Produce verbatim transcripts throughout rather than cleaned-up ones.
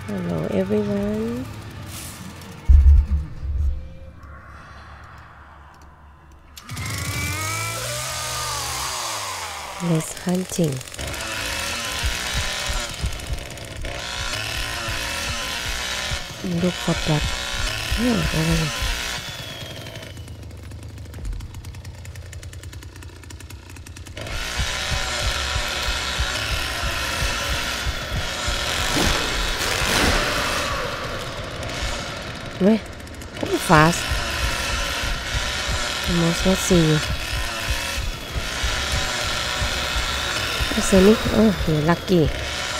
Hello everyone. Let's hunting. Look for blood. Yeah, over here. Wait, come fast. Almost not see you. What's me? Oh, you're lucky.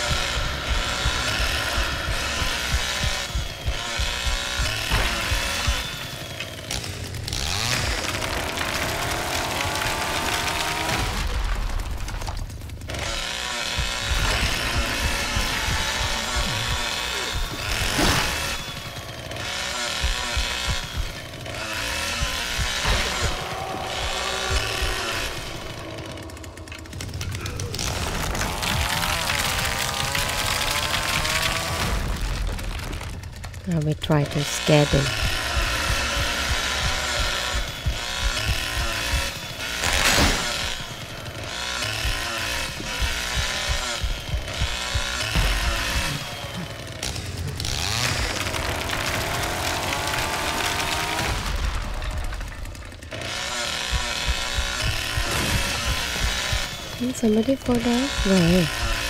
I will try to scare them. Did somebody fall down? Where?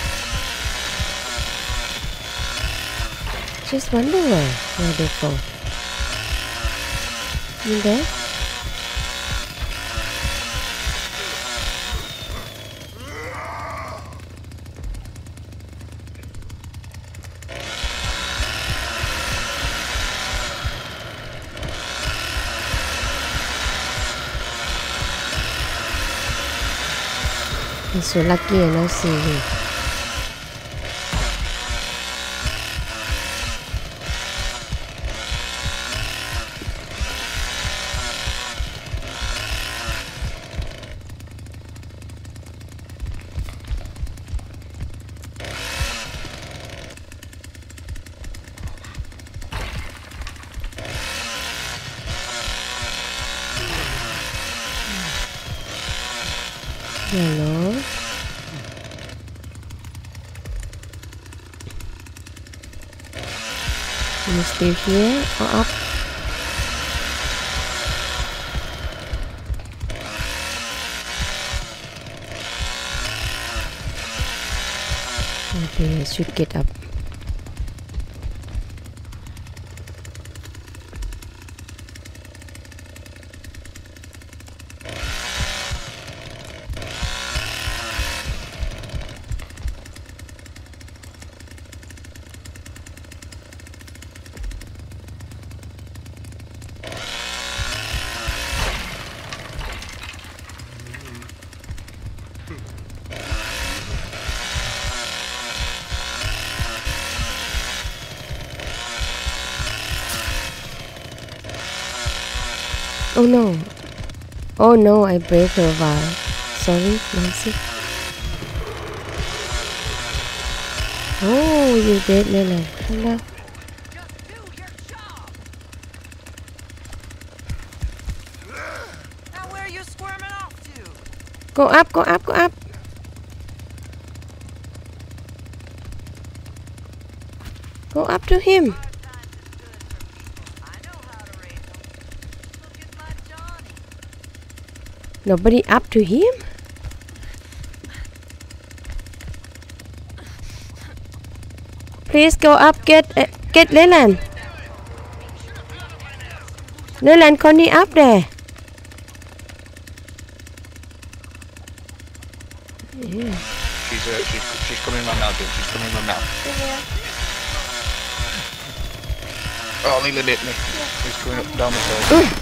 Just wonder where, where they fall. In there? You're so lucky I don't see you. Hello. You still here or up? Maybe I should get up. Oh no. Oh no, I break her vial. Sorry, Nancy. Oh, you dead, Leland. Hello. Now where are you squirming off to? Go up, go up, go up. Go up to him. Nobody up to him? Please go up, get uh, get Leland. Leland, Connie up there. Yeah. She's, uh, she's she's coming right now, Jim. She's coming right now. Yeah. Oh, Leland hit me. He's coming up down the stairs. Mm.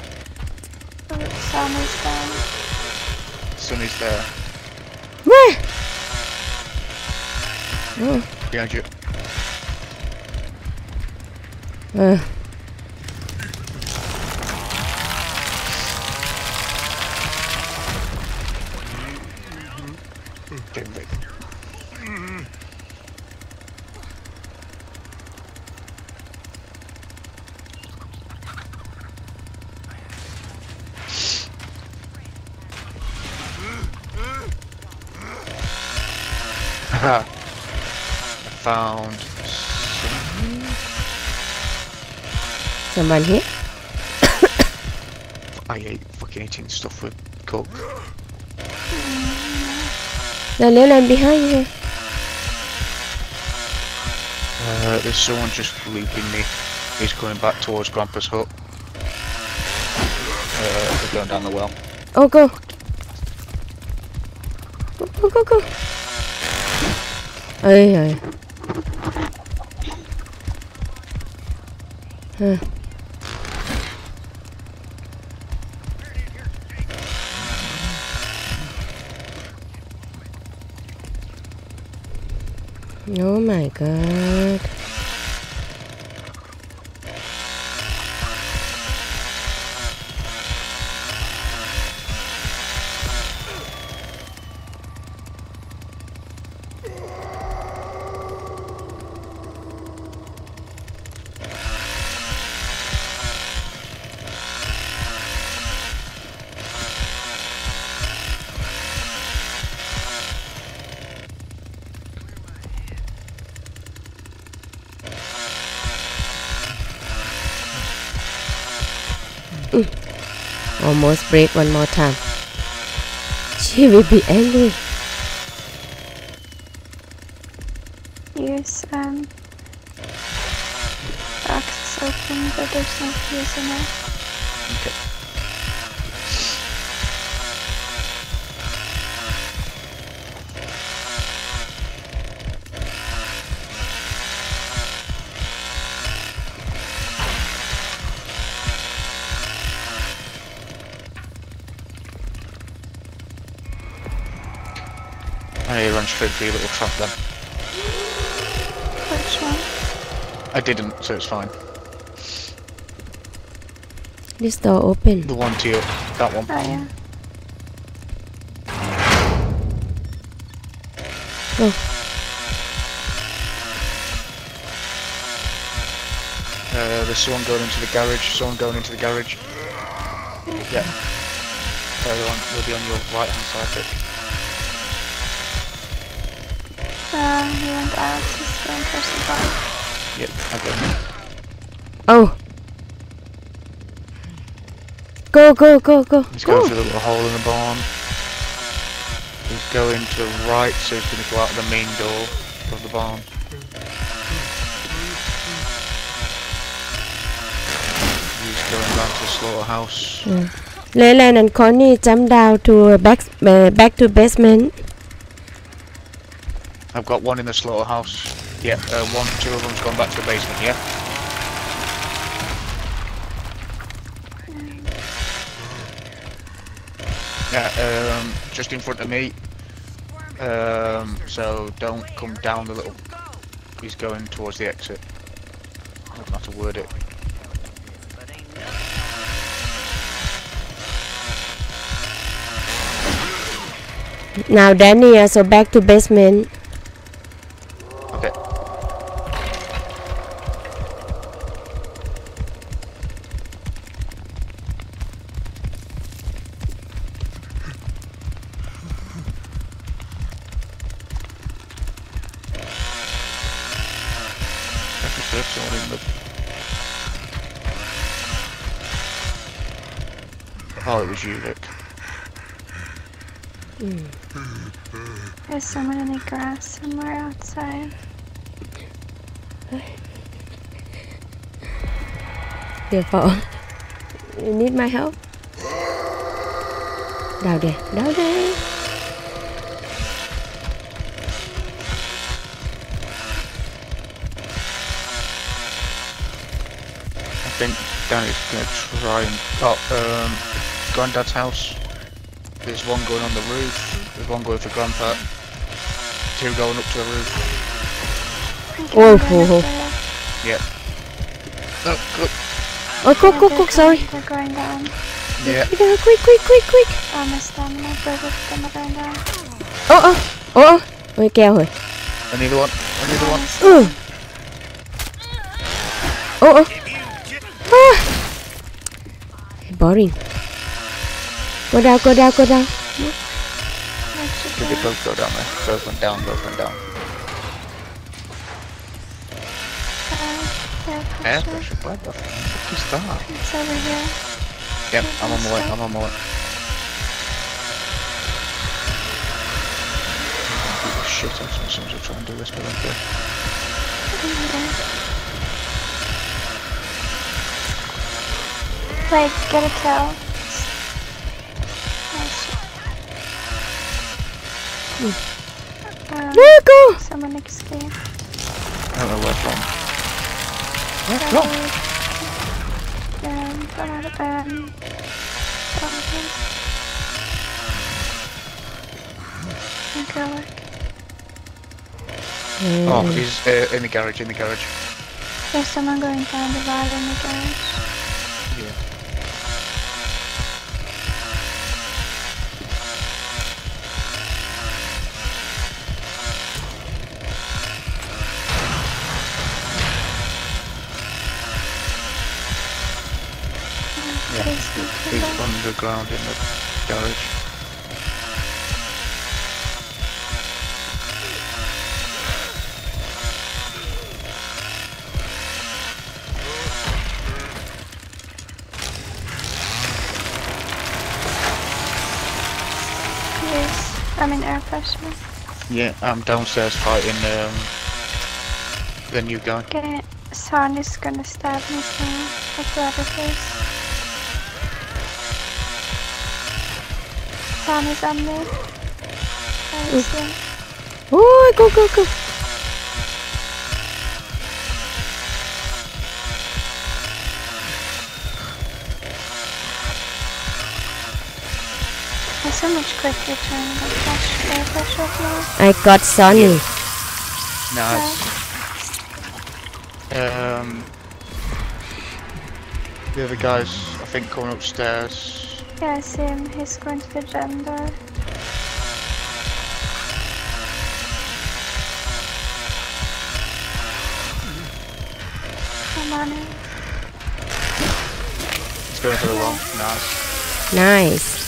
Sun is down. Sun is there. Where? Oh. Behind you. Uh. I found some... Someone here? I hate fucking eating stuff with coke. No, Leland behind you. Uh, there's someone just leaping me. He's going back towards Grandpa's hut. Uh, they're going down the well. Oh, go. Go, go, go, go. Ơi ơi. Huh. Oh my god. Mm. Almost break one more time. She will be angry. Use um box is open, but there's no fuse in it. Okay. I need to run straight through your little trap then. Which one? I didn't, so it's fine. This door open. The one to you, that one. Oh yeah. Go. Uh, there's someone going into the garage, someone going into the garage. Yeah. They'll, on, they'll be on your right hand side, Vic. Uh, he went out, he's going towards the bar. Yep, I got him. Oh. Go, go, go, go. He's Go. going through the little hole in the barn. He's going to the right, so he's going to go out the main door of the barn. He's going down to the slaughterhouse. Yeah. Leland and Connie jump down to back, uh, back to basement. I've got one in the slaughterhouse. Yeah, uh, one, two of them's gone back to the basement, yeah? Yeah, um, just in front of me. Um, so don't come down the little... He's going towards the exit. I don't know how to word it. Now Danny also back to basement. Okay. That's just there's someone in the... Oh, it was you, Vic. Mm. There's someone in the grass somewhere outside. Careful. You need my help? Down there, down there. I think Danny's gonna try and... Oh, um, Granddad's house. There's one going on the roof. There's one going for Grandpa. Two going up to the roof. Oh, oh, oh. Yeah. Oh, good. Oh, cook, cook, cook, sorry. They're going down. Yeah. Quick, quick, quick, quick, quick. Oh, my stamina. Both of them are going down. Oh, oh, oh, oh. Ôi, keo rồi. Another one. Another one. Ừ. Oh, oh. Ah. Boring. Go down, go down, go down. Did they both go down there? Both went down, both went down. Air Air pressure. pressure? Where the fuck is that? It's over here. Yep, I'm on my way, I'm on my way. Oh shit, I'm as soon as I try and do this, but I'm good. Wait, get a kill. Oh, um, There you go! someone escaped. I don't know where from. Where So, from? um, got out of um, okay, look. Oh, he's uh, in the garage, in the garage. There's someone going down the ladder in the garage. Yeah. Yeah, he's underground in the garage. Yes, I'm in air pressure. Yeah, I'm downstairs fighting um, the new guy. Okay, Son is gonna stab me soon. Like Leatherface. Son is on me. I see. Oh, go, go, go! It's so much quicker turning the flash air pressure off now. I got Sonny. Nice. Um, the other guy's, I think, coming upstairs. Yeah, I see him. He's going to the gym door. Come on in. He's going for the wall. Nice. Nice.